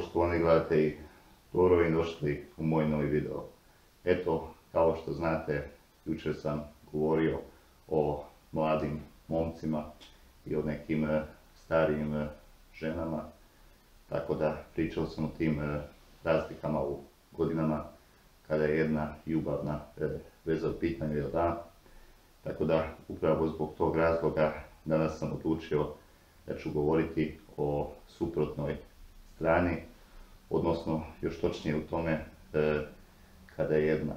poštovani gledatelji, dobro došli u moj novi video. Eto, kao što znate, jučer sam govorio o mladim momcima i o nekim starijim ženama, tako da pričao sam o tim razlikama u godinama kada je jedna ljubavna veza u pitanju, jel da? Tako da, upravo zbog tog razloga, danas sam odlučio da ću govoriti o suprotnoj strani, odnosno još točnije u tome kada je jedna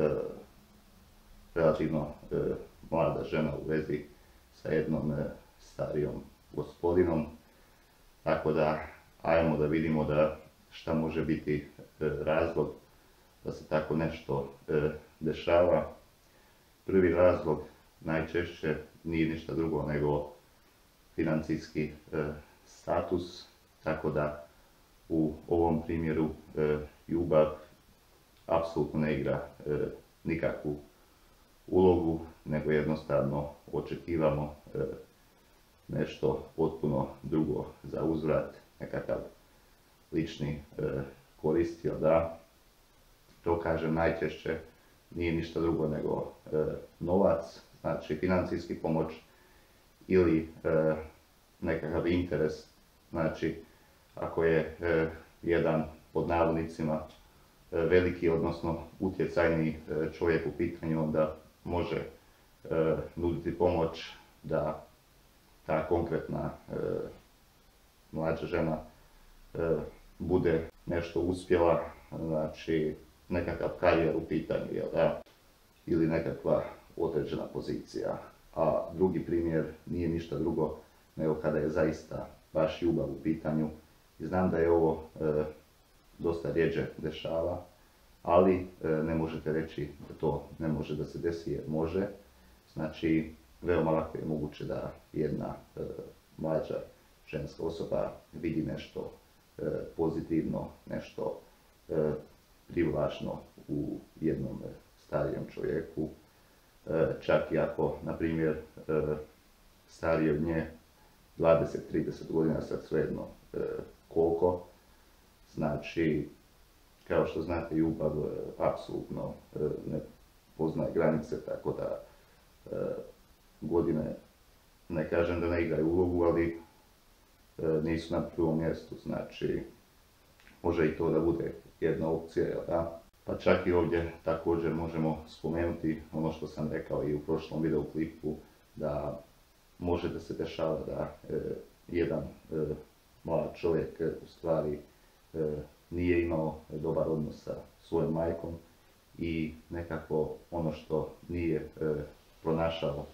relativno mlada žena u vezi sa jednom starijom gospodinom. Tako da, ajmo da vidimo da šta može biti razlog da se tako nešto dešava. Prvi razlog najčešće nije ništa drugo nego financijski status, tako da u ovom primjeru ljubav apsolutno ne igra nikakvu ulogu, nego jednostavno očekivamo nešto potpuno drugo za uzvrat, nekakav lični korist, jel da? To kažem najčešće nije ništa drugo nego novac, znači financijski pomoć ili nekakav interes, znači ako je jedan pod navodnicima veliki, odnosno utjecajni čovjek u pitanju, onda može nuditi pomoć da ta konkretna mlađa žena bude nešto uspjela, znači nekakav karijer u pitanju, jel da? Ili nekakva određena pozicija. A drugi primjer nije ništa drugo nego kada je zaista baš ljubav u pitanju. I znam da je ovo dosta rjeđe dešava, ali ne možete reći da to ne može da se desi, jer može. Znači, veoma lako je moguće da jedna mlađa ženska osoba vidi nešto pozitivno, nešto privlačno u jednom starijem čovjeku, čak i ako, na primjer, stariji od nje 20-30 godina, sad svejedno koliko. Znači, kao što znate, ljubav apsolutno ne poznaje granice, tako da godine, ne kažem da ne igraju ulogu, ali nisu na prvom mjestu. Znači, može i to da bude jedna opcija, jel da? Pa čak i ovdje također možemo spomenuti ono što sam rekao i u prošlom videoklipu, da može da se dešava da jedan mlad čovjek u stvari nije imao dobar odnos sa svojom majkom i nekako ono što nije pronašao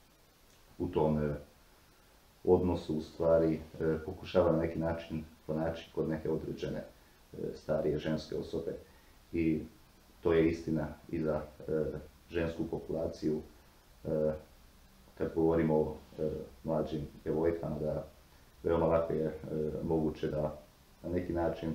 u tom odnosu u stvari pokušava na neki način pronaći kod neke određene starije ženske osobe. I to je istina i za žensku populaciju. Kad govorimo o mlađim djevojkama, da veoma lako je moguće da na neki način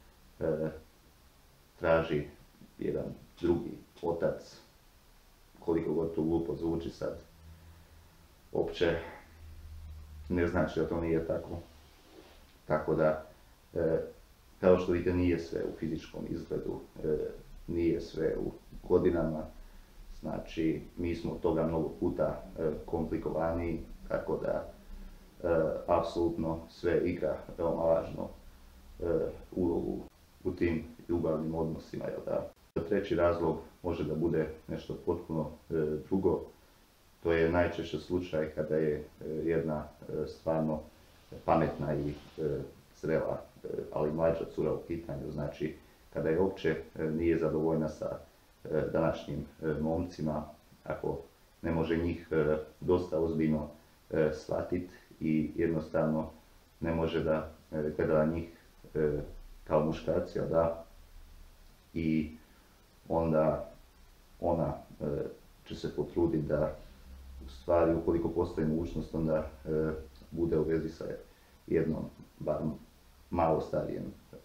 traži jedan drugi otac, koliko god to glupo zvuči sad. Uopće ne znači da to nije tako. Tako da, kao što vidite, nije sve u fizičkom izgledu, nije sve u godinama. Znači, mi smo od toga mnogo puta komplikovaniji, tako da apsolutno sve igra veoma važno ulogu u tim ljubavnim odnosima, jel da? Treći razlog može da bude nešto potpuno drugo. To je najčešće slučaj kada je jedna stvarno pametna i zrela, ali mlađa cura u pitanju. Znači, kada je uopće nije zadovoljna sa današnjim momcima, ako ne može njih dosta ozbiljno shvatiti i jednostavno ne može da gleda na njih kao muškarci, da, i onda ona će se potruditi da u stvari, ukoliko postoji mogućnost, onda bude u vezi sa jednom, bar malo starijem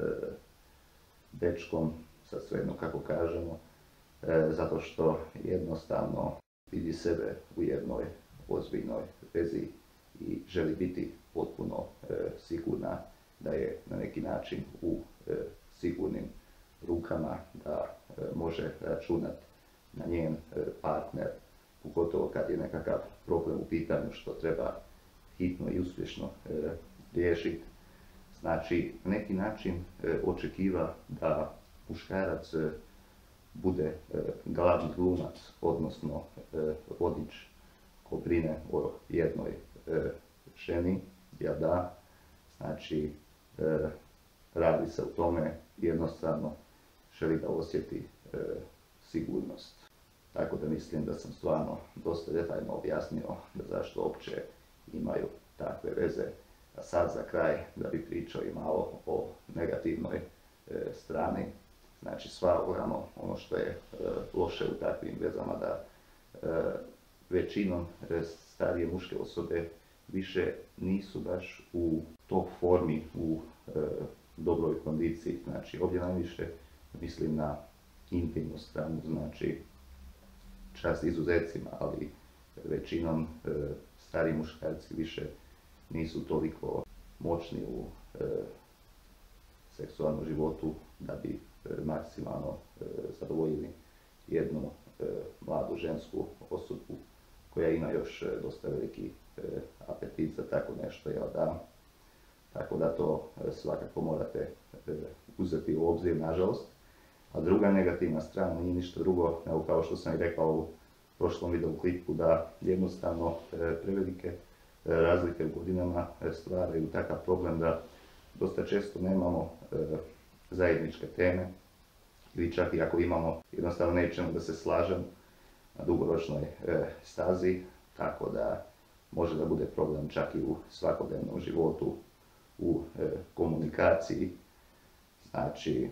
dečkom, sad svejedno kako kažemo, zato što jednostavno vidi sebe u jednoj ozbiljnoj vezi i želi biti potpuno sigurna da je na neki način u sigurnim rukama, da može računati na njen partner, pogotovo kad je nekakav problem u pitanju što treba hitno i uspješno riješiti. Znači, na neki način očekiva da muškarac bude glavni glumac, odnosno vodič ko brine o jednoj ženi, jel da? Znači, radi se o tome, jednostavno želi da osjeti sigurnost. Tako da mislim da sam stvarno dosta detaljno objasnio da zašto uopće imaju takve veze. A sad za kraj da bi pričao i malo o negativnoj strani. Znači svakako ono što je loše u takvim vezama da većinom starije muške osobe više nisu baš u top formi, u dobroj kondiciji. Znači ovdje najviše mislim na intimnu stranu, znači čast izuzecima, ali većinom stariji muškarci više nisu toliko moćni u seksualnom životu da bi maksimalno zadovoljili jednu mladu žensku osobu koja ima još dosta veliki apetit za tako nešto, jel da? Tako da to svakako morate uzeti u obzir, nažalost. A druga negativna strana nije ništa drugo, nego kao što sam i rekao u prošlom videoklipu, da jednostavno prevelike razlike u godinama stvaraju takav problem da dosta često nemamo zajedničke teme ili čak i ako imamo, jednostavno nećemo da se slažemo na dugoročnoj stazi, tako da može da bude problem čak i u svakodnevnom životu, u komunikaciji. Znači,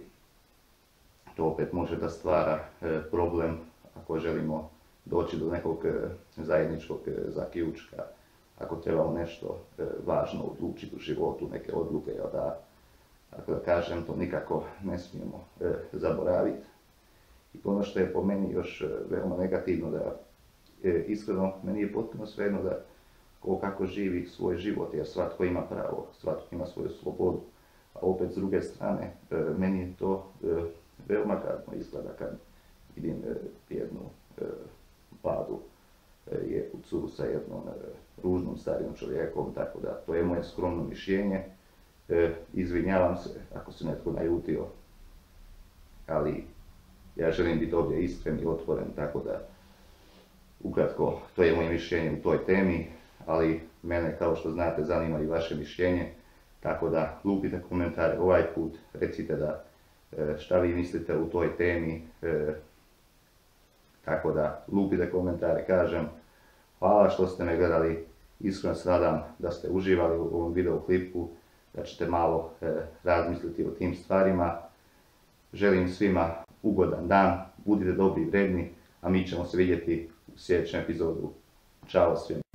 to opet može da stvara problem ako želimo doći do nekog zajedničkog zaključka, ako trebamo nešto važno odlučiti u životu, neke odluke, da, tako da kažem, to nikako ne smijemo zaboraviti. I ono što je po meni još veoma negativno, da iskreno meni je potpuno svejedno da ko kako živi svoj život, jer svatko ima pravo, svatko ima svoju slobodu. A opet s druge strane, meni je to veoma gadno izgleda kad vidim jednu mladu curu sa jednom ružnom starijom čovjekom, tako da to je moje skromno mišljenje. Izvinjavam se ako se netko naljutio, ali ja želim biti ovdje iskren i otvoren, tako da ukratko to je moje mišljenje u toj temi, ali mene, kao što znate, zanima i vaše mišljenje, tako da lupite komentare ovaj put, recite da šta vi mislite u toj temi, tako da lupite komentare, kažem. Hvala što ste me gledali, iskreno se nadam da ste uživali u ovom videoklipu, da ćete malo razmisliti o tim stvarima. Želim svima ugodan dan, budite dobri i vredni, a mi ćemo se vidjeti u sljedećem epizodu. Ćao svima!